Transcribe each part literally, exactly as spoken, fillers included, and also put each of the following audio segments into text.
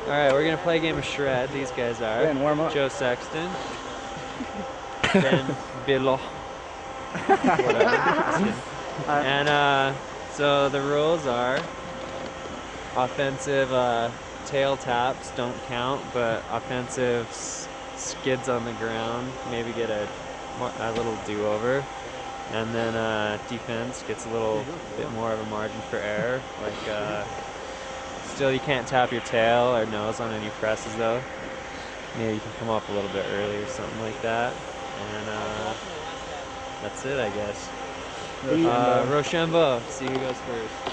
All right, we're gonna play a game of shred. These guys are Ben, warm up. Joe Sexton, Ben Billo, whatever. And uh, so the rules are offensive uh, tail taps don't count, but offensive s skids on the ground maybe get a, a little do-over. And then uh, defense gets a little bit more of a margin for error. Like, uh, still you can't tap your tail or nose on any presses though. Maybe you can come up a little bit early or something like that. And uh, that's it, I guess. Uh, Rochambeau, see who goes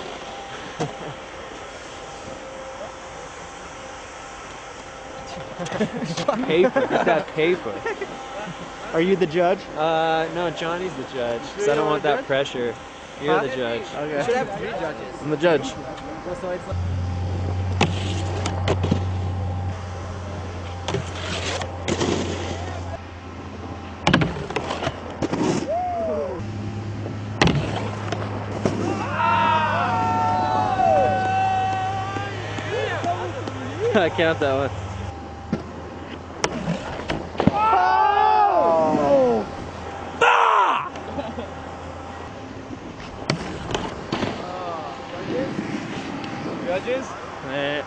first. Paper, get that paper. Are you the judge? Uh, no, Johnny's the judge, because I don't want that pressure. You're Huh? the judge. Okay. We should have three judges. I'm the judge. So it's like I count that one. Oh! Ah! judges? Eh.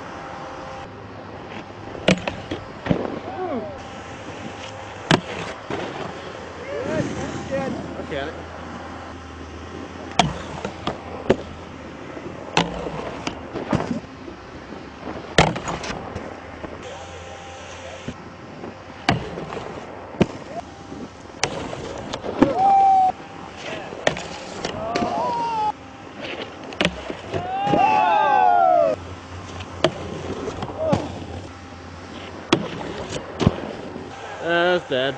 Okay, on it. Uh, that's bad.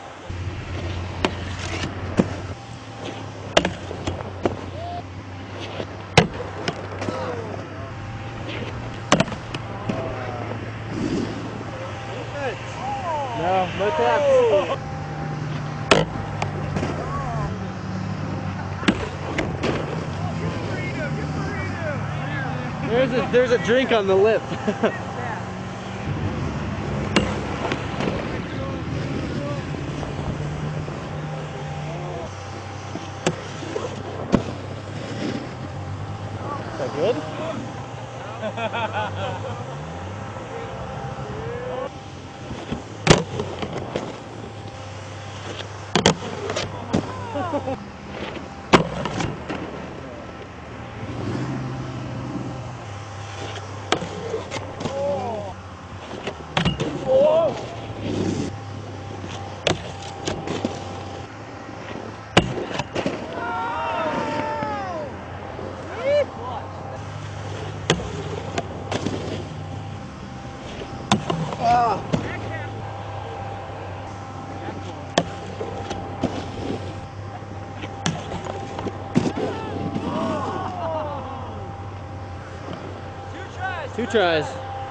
No, no taps. There's a there's a drink on the lip. Is that good? Two tries.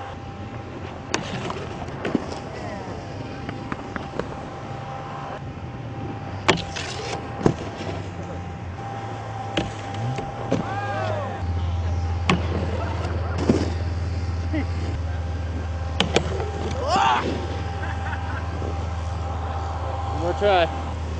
One more try.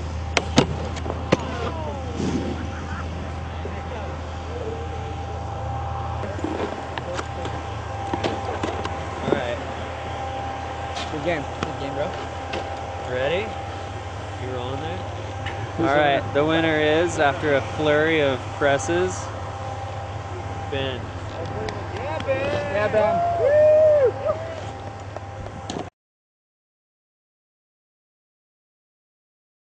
Good game. Good game, bro. Ready? You rolling there? All right, the winner is, after a flurry of presses, Ben. Yeah, Ben. Yeah, Ben.